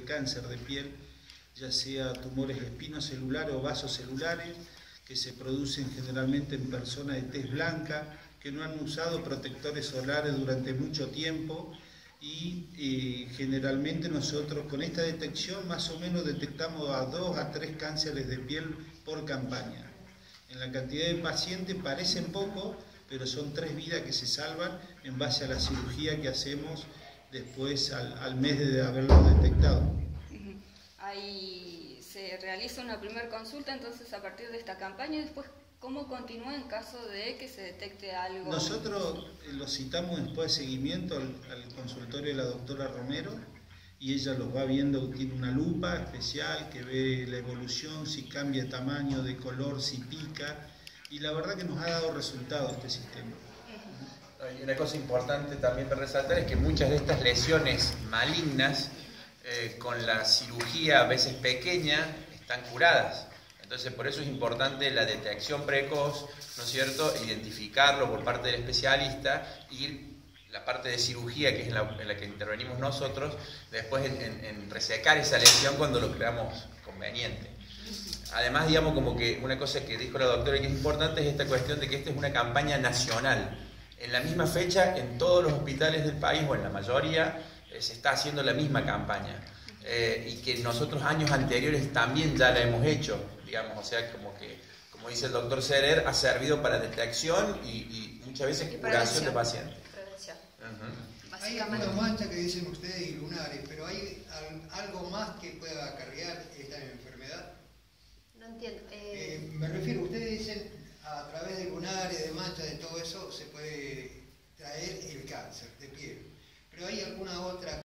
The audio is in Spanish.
cáncer de piel, ya sea tumores espinocelulares o vasocelulares, que se producen generalmente en personas de tez blanca, que no han usado protectores solares durante mucho tiempo, y generalmente nosotros con esta detección más o menos detectamos a 2 a 3 cánceres de piel por campaña. En la cantidad de pacientes parecen poco, pero son 3 vidas que se salvan en base a la cirugía que hacemos después al mes de haberlo detectado. Ahí se realiza una primera consulta, entonces a partir de esta campaña, después ¿cómo continúa en caso de que se detecte algo? Nosotros lo citamos después de seguimiento al consultorio de la doctora Romero, y ella los va viendo, tiene una lupa especial que ve la evolución, si cambia de tamaño, de color, si pica, y la verdad que nos ha dado resultado este sistema. Y una cosa importante también para resaltar es que muchas de estas lesiones malignas, con la cirugía a veces pequeña, están curadas. Entonces por eso es importante la detección precoz, ¿no es cierto?, identificarlo por parte del especialista, y la parte de cirugía, que es en la que intervenimos nosotros, después en resecar esa lesión cuando lo creamos conveniente. Además, digamos, como que una cosa que dijo la doctora y que es importante es esta cuestión de que esta es una campaña nacional. En la misma fecha, en todos los hospitales del país, o en la mayoría, se está haciendo la misma campaña. Y que nosotros años anteriores también ya la hemos hecho, digamos, o sea, como que, como dice el doctor Serer, ha servido para detección y muchas veces curación de pacientes. Hay algunas manchas que dicen ustedes y lunares, pero ¿hay algo más que pueda acarrear esta enfermedad? No entiendo. Me refiero, ustedes dicen a través de lunares, de manchas, de todo eso se puede traer el cáncer de piel, pero ¿hay alguna otra